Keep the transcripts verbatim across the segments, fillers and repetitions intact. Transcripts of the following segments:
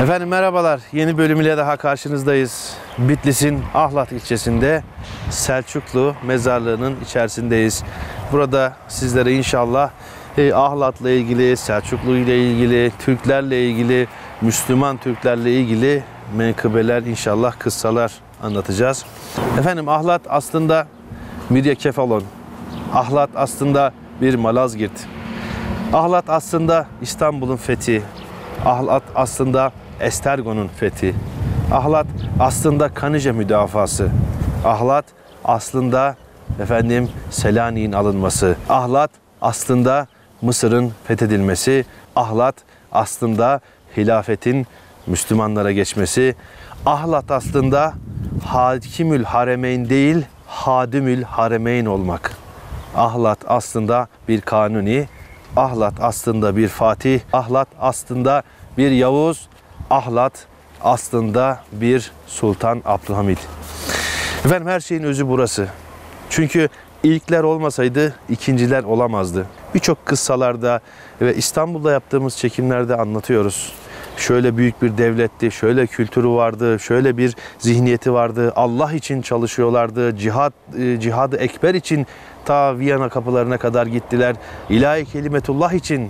Efendim merhabalar. Yeni bölümüyle daha karşınızdayız. Bitlis'in Ahlat ilçesinde Selçuklu mezarlığının içerisindeyiz. Burada sizlere inşallah e, Ahlat'la ilgili, Selçuklu ile ilgili, Türklerle ilgili, Müslüman Türklerle ilgili menkıbeler, inşallah kıssalar anlatacağız. Efendim Ahlat aslında Midyakefalon. Ahlat aslında bir Malazgirt. Ahlat aslında İstanbul'un fethi. Ahlat aslında Estergon'un fethi. Ahlat aslında Kanıca müdafası. Ahlat aslında efendim Selanik'in alınması. Ahlat aslında Mısır'ın fethedilmesi. Ahlat aslında hilafetin Müslümanlara geçmesi. Ahlat aslında Hakimül Haremeyn değil, Hadimül Haremeyn olmak. Ahlat aslında bir Kanuni. Ahlat aslında bir Fatih. Ahlat aslında bir Yavuz. Ahlat aslında bir Sultan Abdülhamid. Efendim her şeyin özü burası. Çünkü ilkler olmasaydı ikinciler olamazdı. Birçok kıssalarda ve İstanbul'da yaptığımız çekimlerde anlatıyoruz. Şöyle büyük bir devletti, şöyle kültürü vardı, şöyle bir zihniyeti vardı. Allah için çalışıyorlardı. Cihad, cihadı ekber için ta Viyana kapılarına kadar gittiler. İlahi kelimetullah için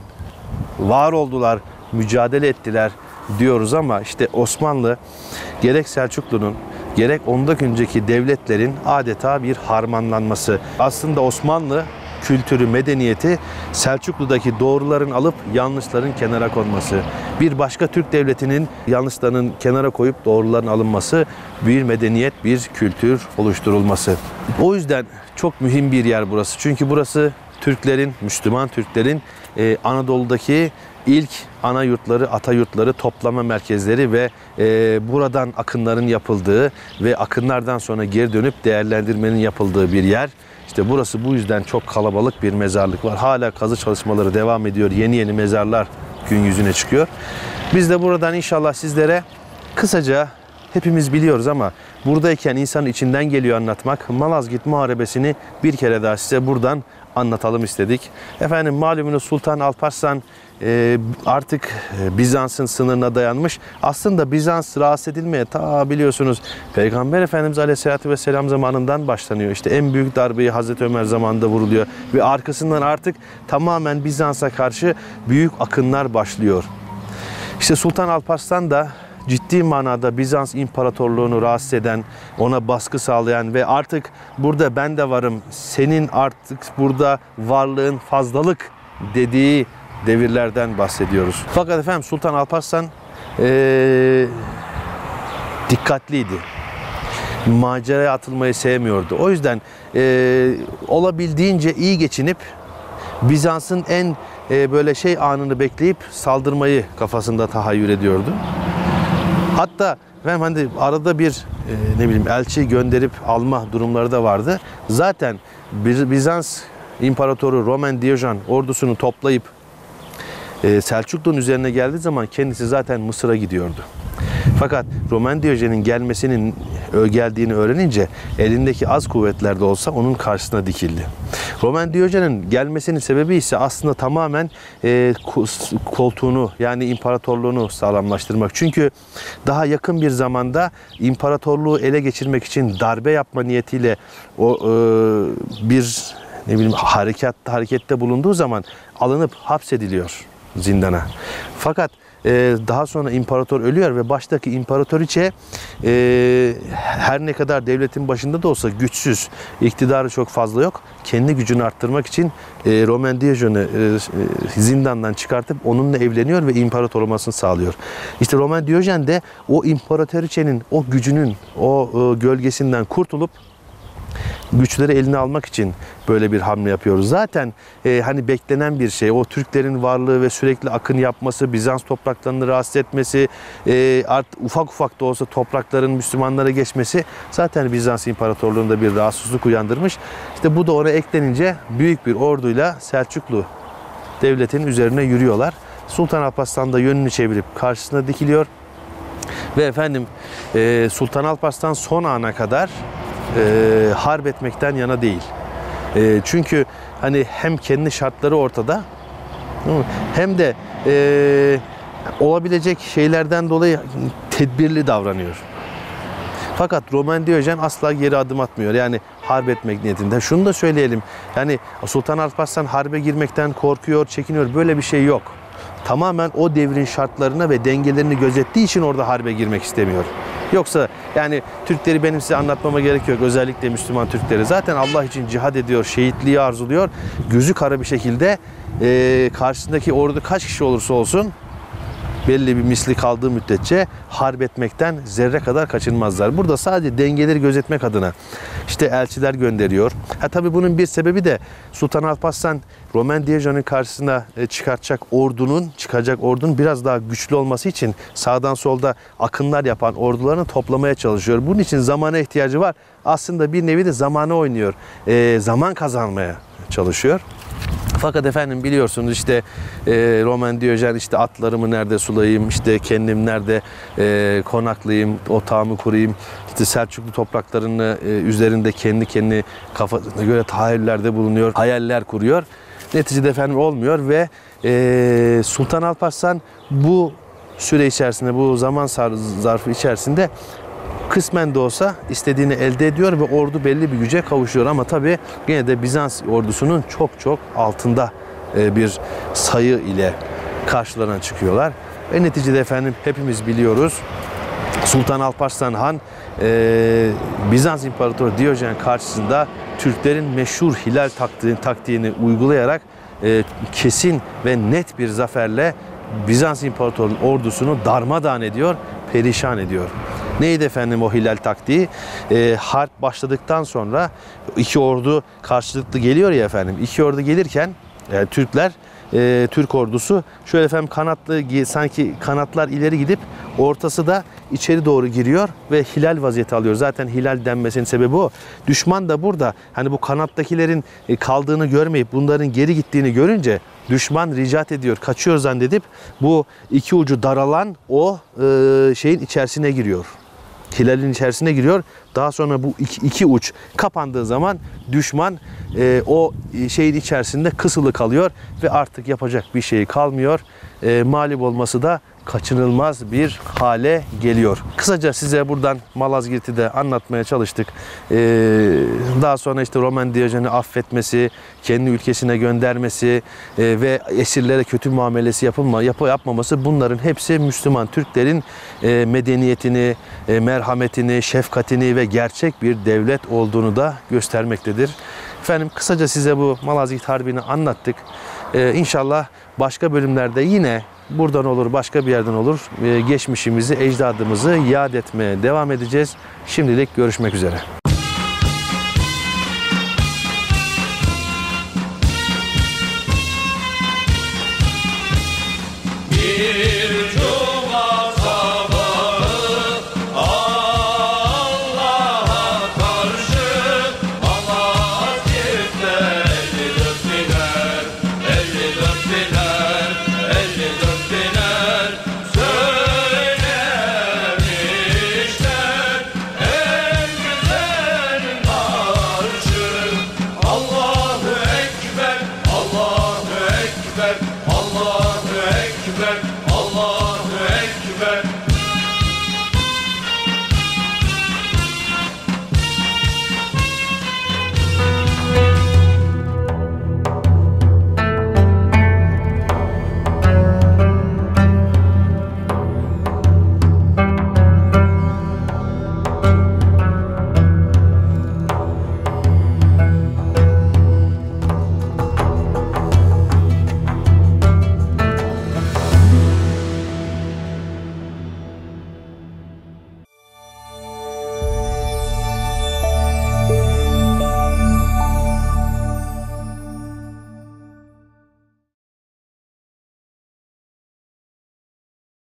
var oldular, mücadele ettiler diyoruz ama işte Osmanlı gerek Selçuklu'nun gerek ondan önceki devletlerin adeta bir harmanlanması. Aslında Osmanlı kültürü, medeniyeti Selçuklu'daki doğruların alıp yanlışların kenara konması. Bir başka Türk devletinin yanlışlarının kenara koyup doğruların alınması, bir medeniyet, bir kültür oluşturulması. O yüzden çok mühim bir yer burası. Çünkü burası Türklerin, Müslüman Türklerin e, Anadolu'daki ilk ana yurtları, ata yurtları, toplama merkezleri ve e, buradan akınların yapıldığı ve akınlardan sonra geri dönüp değerlendirmenin yapıldığı bir yer. İşte burası bu yüzden çok kalabalık bir mezarlık var. Hala kazı çalışmaları devam ediyor. Yeni yeni mezarlar gün yüzüne çıkıyor. Biz de buradan inşallah sizlere kısaca, hepimiz biliyoruz ama buradayken insanın içinden geliyor anlatmak. Malazgirt Muharebesi'ni bir kere daha size buradan anlatalım istedik. Efendim malumunuz Sultan Alparslan e, artık Bizans'ın sınırına dayanmış. Aslında Bizans rahatsız edilmeye ta biliyorsunuz Peygamber Efendimiz Aleyhisselatü Vesselam zamanından başlanıyor. İşte en büyük darbeyi Hazreti Ömer zamanında vuruluyor. Ve arkasından artık tamamen Bizans'a karşı büyük akınlar başlıyor. İşte Sultan Alparslan da ciddi manada Bizans İmparatorluğunu rahatsız eden, ona baskı sağlayan ve artık burada ben de varım, senin artık burada varlığın fazlalık dediği devirlerden bahsediyoruz. Fakat efendim Sultan Alparslan ee, dikkatliydi. Maceraya atılmayı sevmiyordu. O yüzden ee, olabildiğince iyi geçinip Bizans'ın en ee, böyle şey anını bekleyip saldırmayı kafasında tahayyül ediyordu. Hatta efendim hani arada bir e, ne bileyim elçi gönderip alma durumları da vardı. Zaten Bizans İmparatoru Roman Diyojen ordusunu toplayıp e, Selçuklu'nun üzerine geldiği zaman kendisi zaten Mısır'a gidiyordu. Fakat Roman Diyojen'in gelmesinin geldiğini öğrenince elindeki az kuvvetler de olsa onun karşısına dikildi. Roman Diyojen'in gelmesinin sebebi ise aslında tamamen e, koltuğunu yani imparatorluğunu sağlamlaştırmak. Çünkü daha yakın bir zamanda imparatorluğu ele geçirmek için darbe yapma niyetiyle o e, bir ne bileyim harekat harekette bulunduğu zaman alınıp hapsediliyor zindana. Fakat Ee, daha sonra imparator ölüyor ve baştaki imparatoriçe e, her ne kadar devletin başında da olsa güçsüz, iktidarı çok fazla yok. Kendi gücünü arttırmak için e, Roman Diyojen'i e, e, zindandan çıkartıp onunla evleniyor ve imparator olmasını sağlıyor. İşte Roman Diyojen de o imparatoriçenin o gücünün, o e, gölgesinden kurtulup güçleri eline almak için böyle bir hamle yapıyoruz. Zaten e, hani beklenen bir şey. O Türklerin varlığı ve sürekli akın yapması, Bizans topraklarını rahatsız etmesi, e, art, ufak ufak da olsa toprakların Müslümanlara geçmesi zaten Bizans İmparatorluğu'nda bir rahatsızlık uyandırmış. İşte bu da ona eklenince büyük bir orduyla Selçuklu devletinin üzerine yürüyorlar. Sultan Alparslan da yönünü çevirip karşısına dikiliyor. Ve efendim e, Sultan Alparslan son ana kadar E, harp etmekten yana değil. E, çünkü hani hem kendi şartları ortada hem de e, olabilecek şeylerden dolayı tedbirli davranıyor. Fakat Roman Diyojen asla geri adım atmıyor. Yani harp etmek niyetinde. Şunu da söyleyelim. Yani Sultan Alparslan harbe girmekten korkuyor, çekiniyor. Böyle bir şey yok. Tamamen o devrin şartlarına ve dengelerini gözettiği için orada harbe girmek istemiyor. Yoksa yani Türkleri benim size anlatmama gerek yok. Özellikle Müslüman Türkleri. Zaten Allah için cihad ediyor, şehitliği arzuluyor. Gözü kara bir şekilde e, karşısındaki ordu kaç kişi olursa olsun belli bir misli kaldığı müddetçe harp etmekten zerre kadar kaçınmazlar. Burada sadece dengeleri gözetmek adına işte elçiler gönderiyor. Ha tabii bunun bir sebebi de Sultan Alparslan Roman Diyojen'in karşısına çıkartacak ordunun, çıkacak ordunun biraz daha güçlü olması için sağdan solda akınlar yapan ordularını toplamaya çalışıyor. Bunun için zamana ihtiyacı var. Aslında bir nevi de zamanı oynuyor. E, zaman kazanmaya çalışıyor. Fakat efendim biliyorsunuz işte e, Roman Diyojen işte atlarımı nerede sulayayım, işte kendim nerede e, konaklayayım, otağımı kurayım, işte Selçuklu topraklarını e, üzerinde kendi kendi kafasına göre tahayyüllerde bulunuyor, hayaller kuruyor. Neticede efendim olmuyor ve e, Sultan Alparslan bu süre içerisinde, bu zaman zarfı içerisinde kısmen de olsa istediğini elde ediyor ve ordu belli bir güce kavuşuyor. Ama tabii yine de Bizans ordusunun çok çok altında bir sayı ile karşılarına çıkıyorlar. Ve neticede efendim hepimiz biliyoruz Sultan Alparslan Han e, Bizans İmparatoru Diyojen karşısında Türklerin meşhur hilal taktiğini, taktiğini uygulayarak e, kesin ve net bir zaferle Bizans İmparatorluğu'nun ordusunu darmadağın ediyor, perişan ediyor. Neydi efendim o hilal taktiği? E, harp başladıktan sonra iki ordu karşılıklı geliyor ya efendim. İki ordu gelirken e, Türkler, e, Türk ordusu şöyle efendim kanatlı, sanki kanatlar ileri gidip ortası da içeri doğru giriyor ve hilal vaziyeti alıyor. Zaten hilal denmesinin sebebi o. Düşman da burada hani bu kanattakilerin kaldığını görmeyip bunların geri gittiğini görünce düşman ricat ediyor, kaçıyor zannedip bu iki ucu daralan o e, şeyin içerisine giriyor. Hilalin içerisine giriyor. Daha sonra bu iki, iki uç kapandığı zaman düşman e, o şeyin içerisinde kısılı kalıyor ve artık yapacak bir şey kalmıyor. E, mağlup olması da kaçınılmaz bir hale geliyor. Kısaca size buradan Malazgirt'i de anlatmaya çalıştık. Ee, daha sonra işte Roman Diyojen'i affetmesi, kendi ülkesine göndermesi e, ve esirlere kötü muamelesi yapılma, yapı yapmaması, bunların hepsi Müslüman Türklerin e, medeniyetini, e, merhametini, şefkatini ve gerçek bir devlet olduğunu da göstermektedir. Efendim kısaca size bu Malazgirt Harbi'ni anlattık. Ee, İnşallah başka bölümlerde yine buradan olur, başka bir yerden olur, ee, geçmişimizi, ecdadımızı yad etmeye devam edeceğiz. Şimdilik görüşmek üzere. Allahu Ekber, Allahu Ekber.